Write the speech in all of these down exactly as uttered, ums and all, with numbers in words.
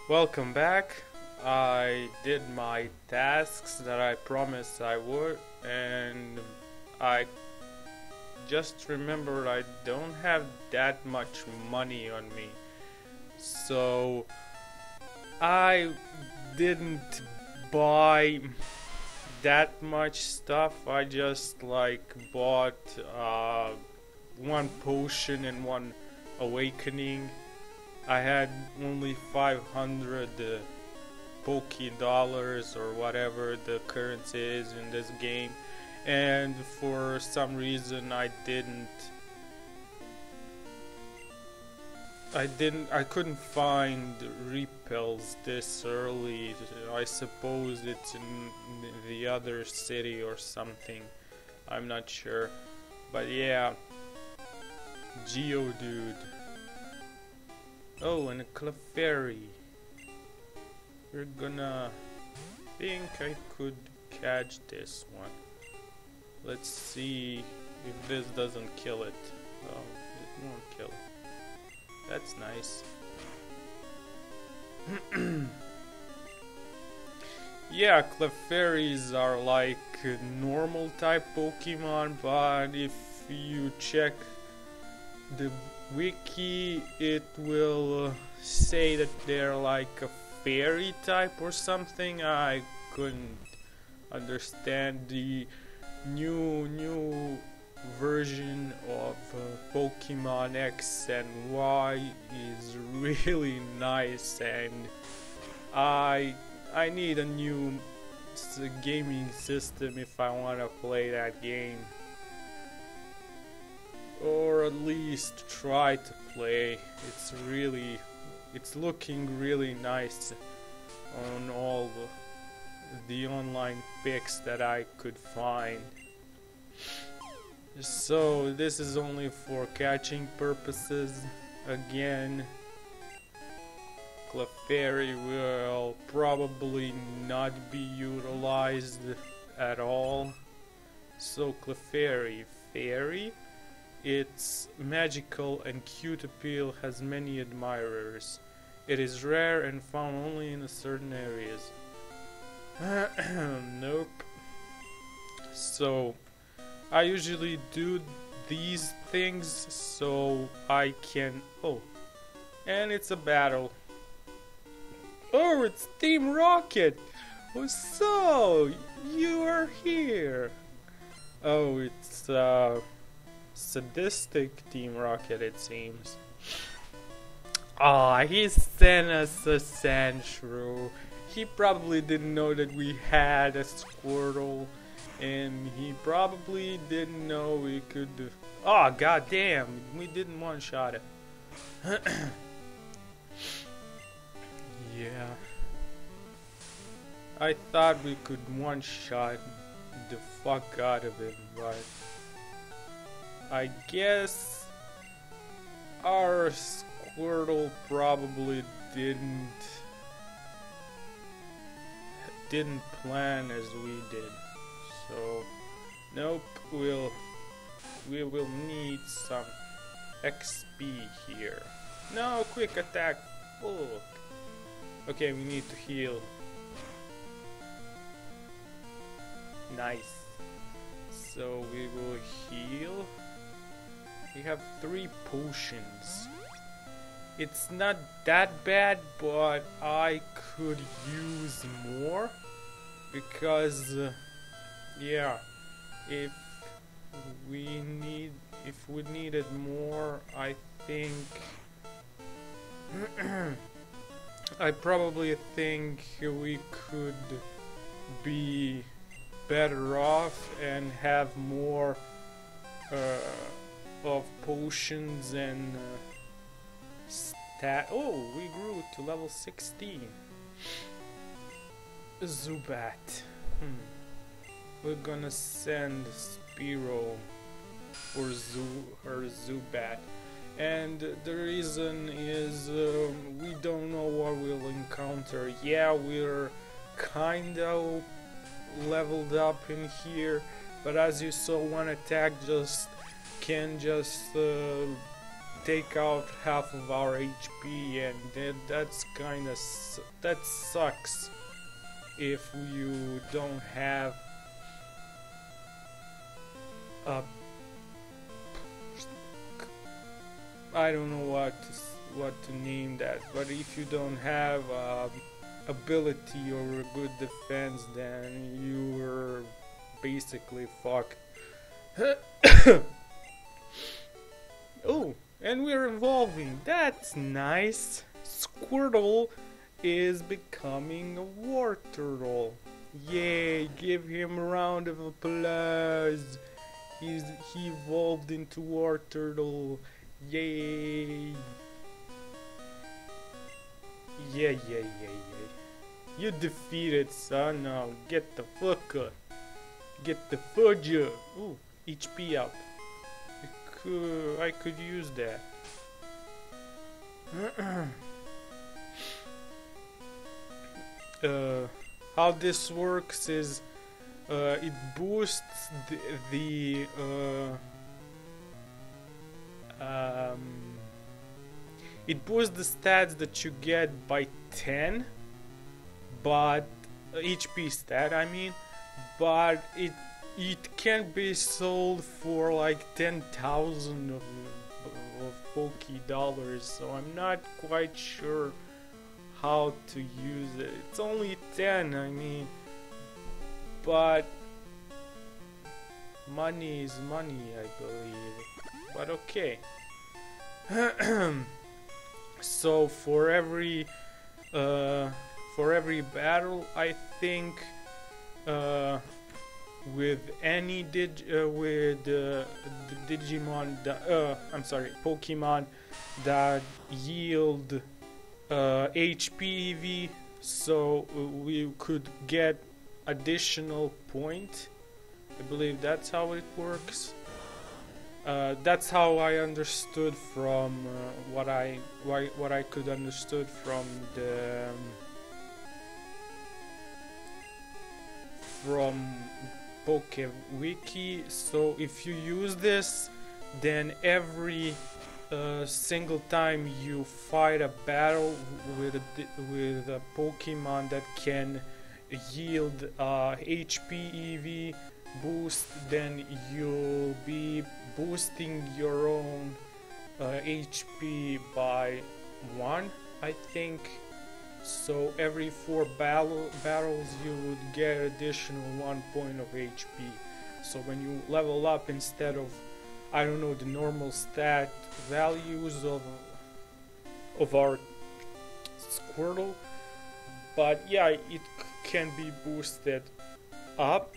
Welcome back. I did my tasks that I promised I would, and I just remembered I don't have that much money on me. So I didn't buy that much stuff. I just like bought uh, one potion and one awakening. I had only five hundred uh, Poke dollars or whatever the currency is in this game, and for some reason I didn't I didn't I couldn't find repels this early. I suppose it's in the other city or something. I'm not sure, but yeah, Geodude. Oh, and a Clefairy. We're gonna think I could catch this one. Let's see if this doesn't kill it. Oh, it won't kill it. That's nice. Yeah, Clefairies are like normal type Pokemon, but if you check the wiki, it will uh, say that they're like a fairy type or something. I couldn't understand. The new new version of uh, Pokemon X and Y is really nice, and I I need a new s gaming system if I want to play that game. Or at least try to play. It's really, it's looking really nice on all the, the online pics that I could find. So this is only for catching purposes. Again, Clefairy will probably not be utilized at all. So Clefairy, fairy. Its magical and cute appeal has many admirers. It is rare and found only in certain areas. Nope. So, I usually do these things so I can... Oh, and it's a battle. Oh, it's Team Rocket! Oh, so, you are here! Oh, it's, uh... sadistic Team Rocket, it seems. Aw, he sent us a Sandshrew. He probably didn't know that we had a Squirtle, and he probably didn't know we could. Aw, oh, goddamn, we didn't one-shot it. Yeah, I thought we could one-shot the fuck out of him, but I guess our Squirtle probably didn't didn't plan as we did. So nope, we'll we will need some X P here. No, quick attack. Look. Okay, we need to heal. Nice. So we will heal. We have three potions. It's not that bad, but I could use more because, uh, yeah, if we need, if we needed more, I think, I probably think we could be better off and have more uh, of potions and uh, stat. Oh, we grew to level sixteen. Zubat. Hmm. We're gonna send Spearow or Zoo or Zubat, and the reason is um, we don't know what we'll encounter. Yeah, we're kinda leveled up in here, but as you saw, one attack just can just uh, take out half of our H P, and that, that's kind of su that sucks if you don't have a I don't know what to, what to name that, but if you don't have uh, ability or a good defense, then you're basically fucked. Oh, and we're evolving. That's nice. Squirtle is becoming a war turtle. Yay, give him a round of applause. He's, he evolved into war turtle. Yay. Yeah, yeah, yeah, yeah. You defeated, son. Now get the fuck up. Get the fudge up. Ooh, H P up. I could, I could use that. uh, how this works is uh, it boosts the, the uh, um, it boosts the stats that you get by ten, but uh, H P stat I mean, but it it can be sold for like ten thousand of, of Poke dollars, so I'm not quite sure how to use it. It's only ten, I mean, but money is money, I believe. But okay. So for every uh, for every battle, I think uh, with any dig uh, with uh, the Digimon, that, uh, I'm sorry, Pokemon that yield uh, H P E V, so we could get additional point. I believe that's how it works. Uh, that's how I understood from uh, what I why, what I could understood from the um, from PokeWiki. So if you use this, then every uh, single time you fight a battle with a, with a Pokemon that can yield uh, H P E V boost, then you'll be boosting your own uh, H P by one, I think. So every four battle battles you would get additional one point of H P. So when you level up, instead of, I don't know, the normal stat values of of our Squirtle, but yeah, it c can be boosted up.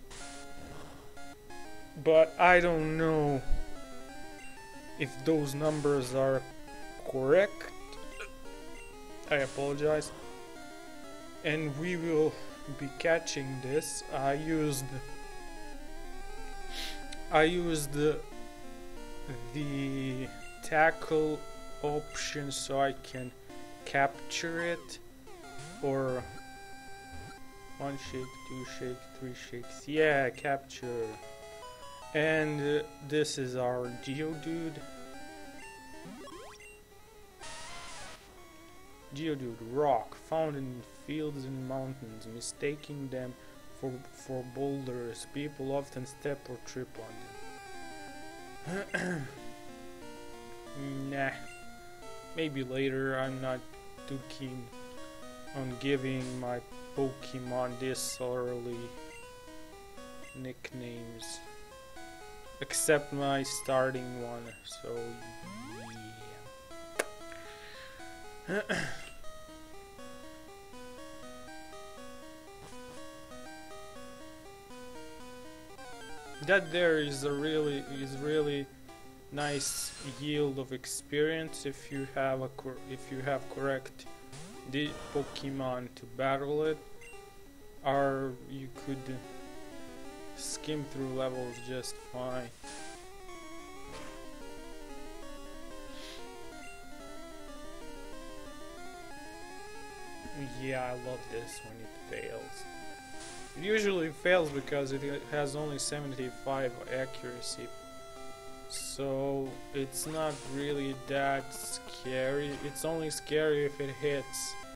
But I don't know if those numbers are correct. I apologize. And we will be catching this. I used I used the, the tackle option so I can capture it, or one shake, two shake, three shakes. Yeah, capture. And uh, this is our Geodude. Geodude, rock, found in fields and mountains, mistaking them for, for boulders. People often step or trip on them. Nah, maybe later. I'm not too keen on giving my Pokemon this early nicknames. Except my starting one, so yeah. That there is a really is really nice yield of experience if you have a cor if you have correct the Pokemon to battle it, or you could skim through levels just fine. Yeah, I love this when it fails. It usually fails because it has only seventy-five accuracy. so it's not really that scary. It's only scary if it hits.